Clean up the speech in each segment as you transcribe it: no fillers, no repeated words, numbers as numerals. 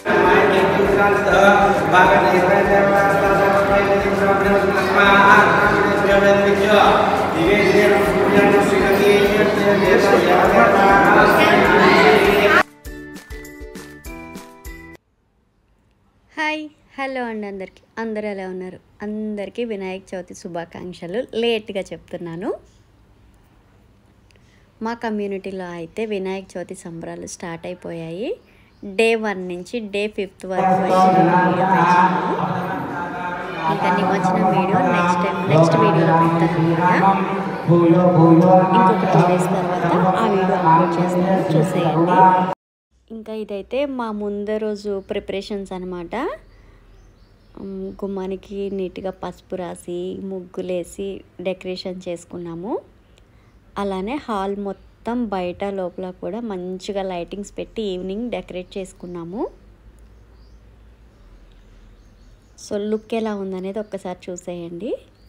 Hi hello అండి అందరూ ఎలా ఉన్నారు? అందరికీ వినాయక చవితి శుభాకాంక్షలు. లేట్గా చెప్తున్నాను. మా కమ్యూనిటీలో అయితే వినాయక చవితి సంబరాలు స్టార్ట్ అయిపోయాయి. డే 1 నుంచి డే 5 వరకు అయితే వీడియో పెంచాను. ఇంకా నిమజ్జన వీడియో నెక్స్ట్ వీడియోలో పెడతాను. ఇంకొక 2 days తర్వాత ఆ వీడియో అప్లోడ్ చేస్తాను, చూసేయండి. ఇంకా ఇదైతే మా ముందు రోజు ప్రిపరేషన్స్ అనమాట. గుమ్మానికి నీట్గా పసుపు రాసి ముగ్గులేసి డెకరేషన్ చేసుకున్నాము. అలానే హాల్ మొత్తం బయట లోపల కూడా మంచిగా లైటింగ్స్ పెట్టి ఈవినింగ్ డెకరేట్ చేసుకున్నాము. సో లుక్ ఎలా ఉందనేది ఒక్కసారి చూసేయండి.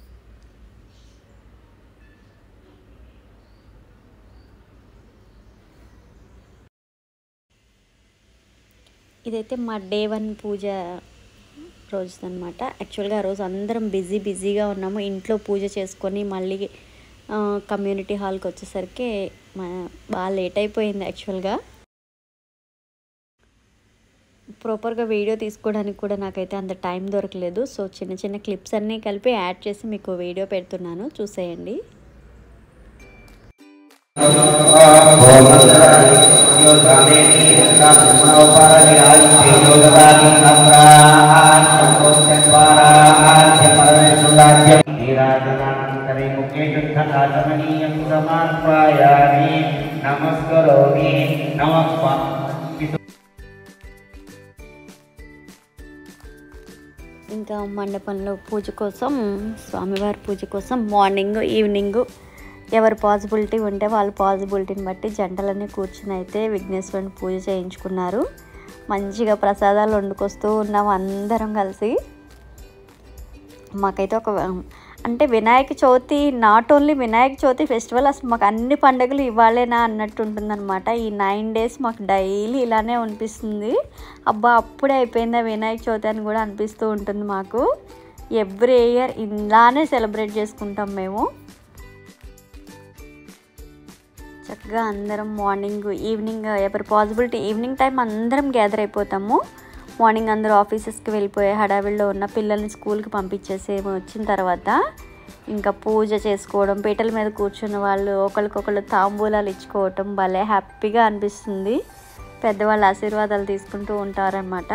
ఇదైతే మా డే 1 పూజ రోజు అనమాట. యాక్చువల్గా ఆ రోజు అందరం బిజీగా ఉన్నాము. ఇంట్లో పూజ చేసుకొని మళ్ళీ కమ్యూనిటీ హాల్కి వచ్చేసరికి బాగా లేట్ అయిపోయింది. యాక్చువల్గా ప్రాపర్గా వీడియో తీసుకోవడానికి కూడా నాకైతే అంత టైం దొరకలేదు. సో చిన్న క్లిప్స్ అన్నీ కలిపి యాడ్ చేసి మీకు వీడియో పెడుతున్నాను, చూసేయండి. ఇంకా మండపంలో పూజ కోసం, స్వామివారి పూజ కోసం మార్నింగ్ ఈవినింగ్ ఎవరు పాసిబిలిటీ ఉంటే వాళ్ళ పాసిబిలిటీని బట్టి జంటలన్నీ కూర్చుని అయితే విఘ్నేశ్వరుని పూజ చేయించుకున్నారు. మంచిగా ప్రసాదాలు వండుకొస్తూ ఉన్నాం అందరం కలిసి. మాకైతే అంటే Vinayaka Chavithi, not only Vinayaka Chavithi festival, అసలు మాకు అన్ని పండుగలు ఇవ్వాలేనా అన్నట్టు ఉంటుందన్నమాట. ఈ 9 days మాకు డైలీ ఇలానే అనిపిస్తుంది. అబ్బా అప్పుడే అయిపోయిందా వినాయక చవితి అని కూడా అనిపిస్తూ ఉంటుంది మాకు. ఎవ్రీ ఇయర్ ఇలానే సెలబ్రేట్ చేసుకుంటాం మేము. చక్కగా అందరం మార్నింగ్ ఈవినింగ్ ఎవరి పాసిబిలిటీ ఈవినింగ్ టైం అందరం గ్యాదర్ అయిపోతాము. మార్నింగ్ అందరూ ఆఫీసెస్కి వెళ్ళిపోయే హడావిడిలో ఉన్న పిల్లల్ని స్కూల్కి పంపించేసి వచ్చిన తర్వాత ఇంకా పూజ చేసుకోవడం, పీటల మీద కూర్చున్న వాళ్ళు ఒకరికొకరు తాంబూలాలు ఇచ్చుకోవటం భలే హ్యాపీగా అనిపిస్తుంది. పెద్దవాళ్ళ ఆశీర్వాదాలు తీసుకుంటూ ఉంటారన్నమాట.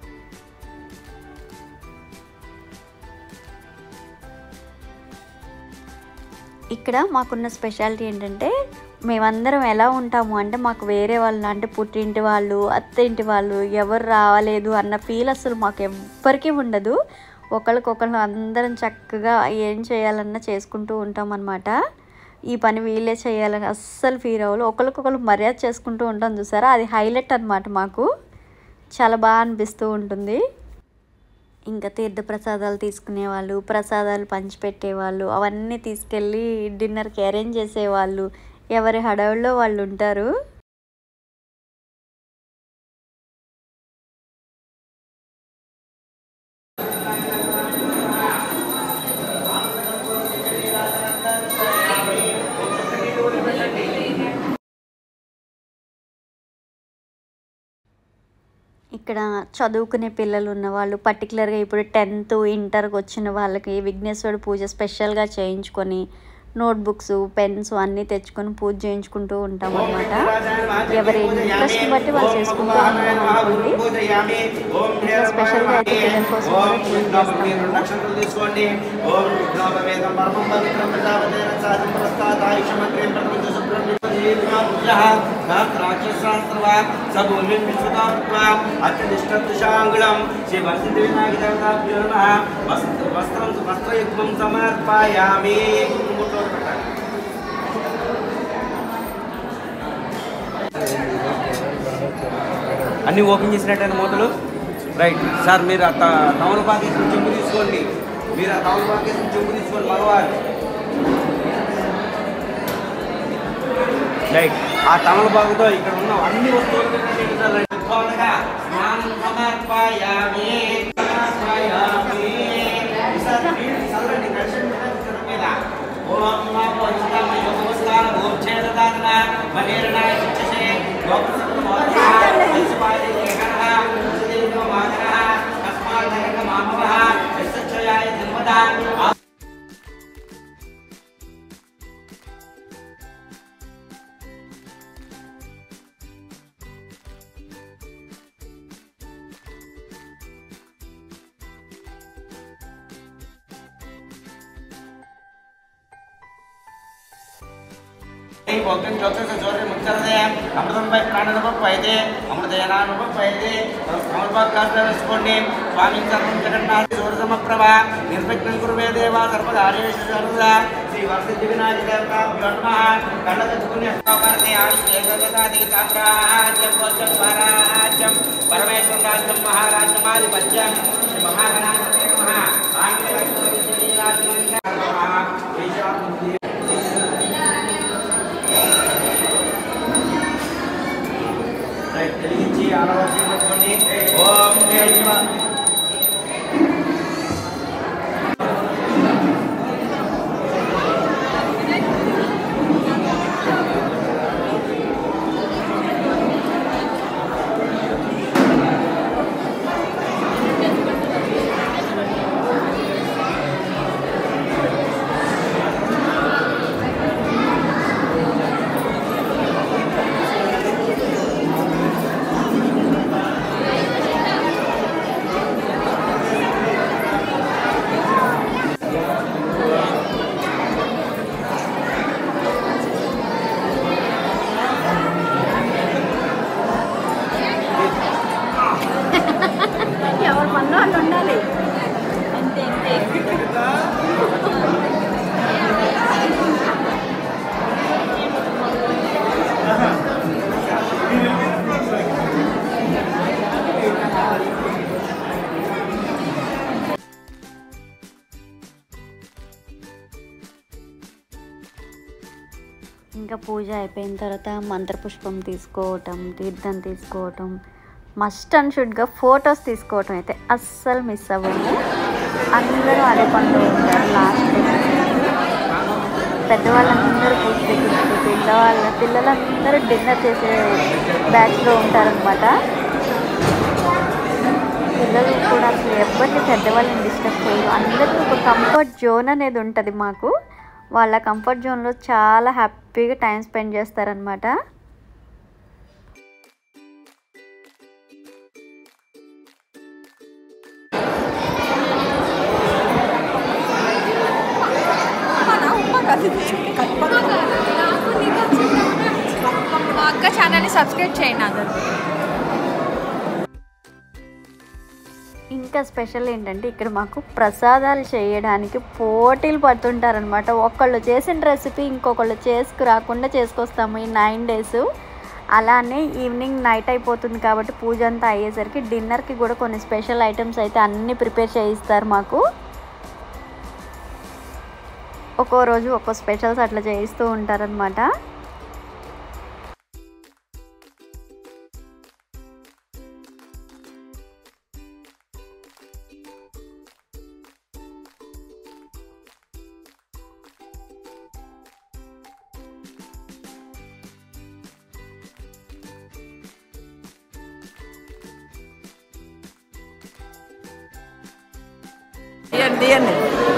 ఇక్కడ మాకున్న స్పెషాలిటీ ఏంటంటే మేమందరం ఎలా ఉంటాము అంటే మాకు వేరే వాళ్ళు అంటే పుట్టింటి వాళ్ళు, అత్తింటి వాళ్ళు ఎవరు రావలేదు అన్న ఫీల్ అసలు మాకు ఎవ్వరికీ ఉండదు. ఒకరికొకరు అందరం చక్కగా ఏం చేయాలన్నా చేసుకుంటూ ఉంటాం అన్నమాట. ఈ పని వీళ్ళే చేయాలని అస్సలు ఫీల్ అవ్వదు. ఒకరికొకరు మర్యాద చేసుకుంటూ ఉంటాం చూసారా, అది హైలైట్ అన్నమాట. మాకు చాలా బాగా అనిపిస్తూ ఉంటుంది. ఇంకా తీర్థ ప్రసాదాలు తీసుకునేవాళ్ళు, ప్రసాదాలు పంచిపెట్టేవాళ్ళు, అవన్నీ తీసుకెళ్ళి డిన్నర్కి అరేంజ్ చేసేవాళ్ళు. ఎవరి హడావుల్లో వాళ్ళు ఉంటారు. ఇక్కడ చదువుకునే పిల్లలు ఉన్నవాళ్ళు, పర్టికులర్గా ఇప్పుడు 10th ఇంటర్కి వచ్చిన వాళ్ళకి విఘ్నేశ్వరుడు పూజ స్పెషల్గా చేయించుకొని నోట్బుక్స్, పెన్స్ అన్నీ తెచ్చుకొని పూజ చేయించుకుంటూ ఉంటాం అన్నమాట. ఎవరి ఇంట్రెస్ట్ బట్టి వాళ్ళు చేసుకుంటూ ఉంటాం అనుకోండి. ఇట్లా స్పెషల్గా అయితే పిల్లల కోసం కూడా పూజ అన్నీ ఓపెన్ చేసినట్టయిన మూతలు. రైట్ సార్, మీరు ఆ తమలపాకేసిన చెంబు తీసుకోండి. మగవారు రైట్. ఆ తమలపాకుతో ఇక్కడ ఉన్న అన్ని వస్తువులు స్నానం సమర్పయామి సమర్పయామి సర్వని దర్శనం మీద ఓం నమో విష్ణువే యోగోస్కార భూక్షేదదాన మనీరణాయ చిచ్చే యోగసంమోహః విశ్వాది ఏకః సుదేవ మాతరః తస్మాదరక మామవః యస్సచ్చయాయ జన్మదా. भोक्तुं चोक्षुष चौर्य मुच्चरते अमृतं पै प्राणनुभवैते अमृतेनानुभवैते समर्पकास्कोण्डि स्वामी सर्वं जगन्नाथ सूर्यसमप्रभा निर्विघ्नं कुर्वे देवा सर्वकार्येषु सर्वदा श्री वरसिद्धिविनायक देवताभ्यो नमः कण्डकपुण्यस्तावरणे आश्रेयगतादि साम्राज्यं वचन स्वराज्यं परमेश्वर राज्यं महाराज्यमाधिपत्यं श्री महागणाधिपते नमः आंग्लराज्यं తెలిగించి ఆలోచించుకోండి. ఓం ఇంకా పూజ అయిపోయిన తర్వాత మంత్రపుష్పం తీసుకోవటం, తీర్థం తీసుకోవటం, మస్ట్ అండ్ షుడ్గా ఫొటోస్ తీసుకోవటం అయితే అస్సలు మిస్ అవ్వము. అందరూ అదే పనిలో ఉంటారు. లాస్ట్ పెద్దవాళ్ళందరూ పూజ దగ్గర, పిల్లలందరూ డిన్నర్ చేసే బ్యాచ్లో ఉంటారనమాట. పిల్లలు కూడా అసలు ఎవరిని పెద్దవాళ్ళని డిస్టర్బ్ చేయరు. అందరికీ ఒక కంఫర్ట్ జోన్ అనేది ఉంటుంది. మాకు వాళ్ళ కంఫర్ట్ జోన్లో చాలా హ్యాపీగా టైం స్పెండ్ చేస్తారనమాట. మా అక్క ఛానల్ని సబ్స్క్రైబ్ చేయండి అందరూ. ఇంకా స్పెషల్ ఏంటంటే ఇక్కడ మాకు ప్రసాదాలు చేయడానికి పోటీలు పడుతుంటారనమాట. ఒకళ్ళు చేసిన రెసిపీ ఇంకొకళ్ళు రాకుండా చేసుకొస్తాము ఈ 9 days. అలానే ఈవినింగ్ నైట్ అయిపోతుంది కాబట్టి పూజ అంతా అయ్యేసరికి డిన్నర్కి కూడా కొన్ని స్పెషల్ ఐటమ్స్ అయితే అన్నీ ప్రిపేర్ చేయిస్తారు మాకు. ఒక్కో రోజు ఒక్కో స్పెషల్స్ అట్లా చేయిస్తూ ఉంటారనమాట. తీయండి